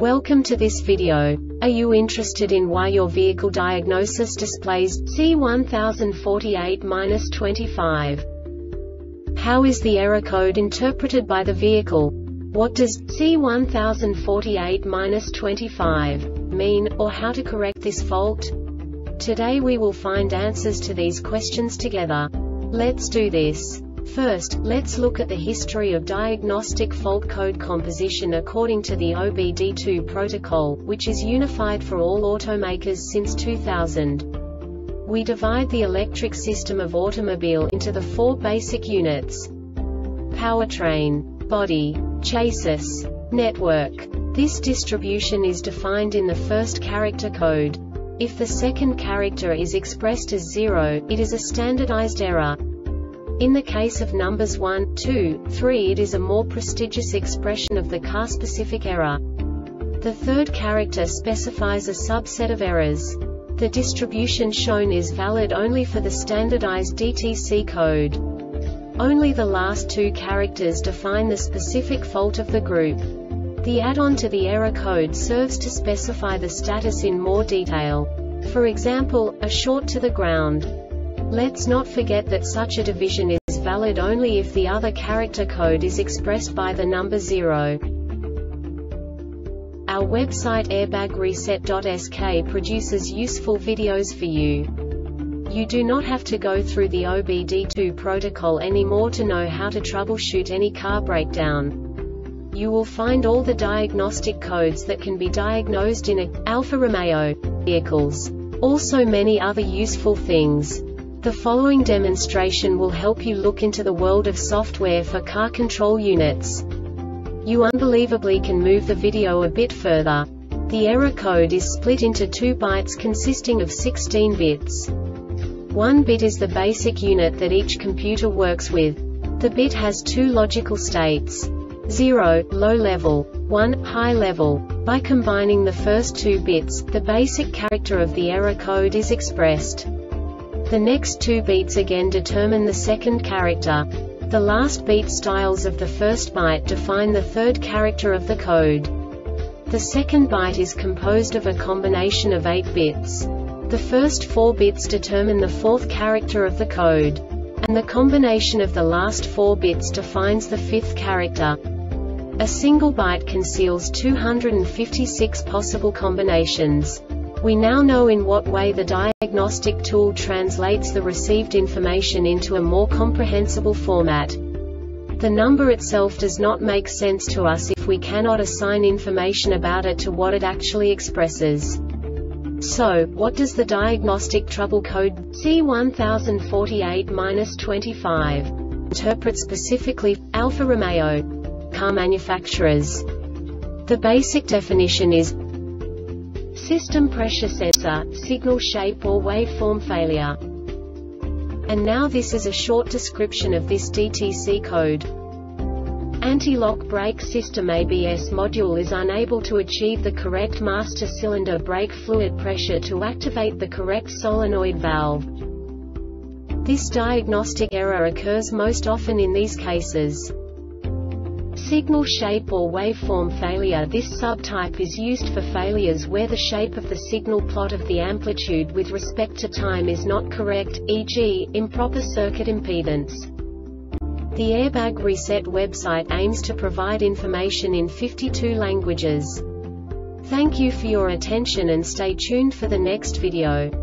Welcome to this video. Are you interested in why your vehicle diagnosis displays C1048-25? How is the error code interpreted by the vehicle? What does C1048-25 mean, or how to correct this fault? Today we will find answers to these questions together. Let's do this. First, let's look at the history of diagnostic fault code composition according to the OBD2 protocol, which is unified for all automakers since 2000. We divide the electric system of automobile into the four basic units: powertrain, body, chassis, network. This distribution is defined in the first character code. If the second character is expressed as 0, it is a standardized error. In the case of numbers 1, 2, 3, it is a more prestigious expression of the car-specific error. The third character specifies a subset of errors. The distribution shown is valid only for the standardized DTC code. Only the last two characters define the specific fault of the group. The add-on to the error code serves to specify the status in more detail. For example, a short to the ground. Let's not forget that such a division is valid only if the other character code is expressed by the number 0. Our website airbagreset.sk produces useful videos for you. You do not have to go through the OBD2 protocol anymore to know how to troubleshoot any car breakdown. You will find all the diagnostic codes that can be diagnosed in Alfa Romeo vehicles. Also many other useful things. The following demonstration will help you look into the world of software for car control units. You unbelievably can move the video a bit further. The error code is split into 2 bytes consisting of 16 bits. 1 bit is the basic unit that each computer works with. The bit has 2 logical states: 0, low level, 1, high level. By combining the first 2 bits, the basic character of the error code is expressed. The next 2 beats again determine the second character. The last beat styles of the first byte define the third character of the code. The second byte is composed of a combination of 8 bits. The first 4 bits determine the fourth character of the code. And the combination of the last 4 bits defines the fifth character. A single byte conceals 256 possible combinations. We now know in what way the diagnostic tool translates the received information into a more comprehensible format. The number itself does not make sense to us if we cannot assign information about it to what it actually expresses. So, what does the diagnostic trouble code C1048-25 interpret specifically for Alfa Romeo car manufacturers? The basic definition is system pressure sensor, signal shape or waveform failure. And now this is a short description of this DTC code. Anti-lock brake system ABS module is unable to achieve the correct master cylinder brake fluid pressure to activate the correct solenoid valve. This diagnostic error occurs most often in these cases: signal shape or waveform failure. This subtype is used for failures where the shape of the signal plot of the amplitude with respect to time is not correct, e.g., improper circuit impedance. The Airbag Reset website aims to provide information in 52 languages. Thank you for your attention and stay tuned for the next video.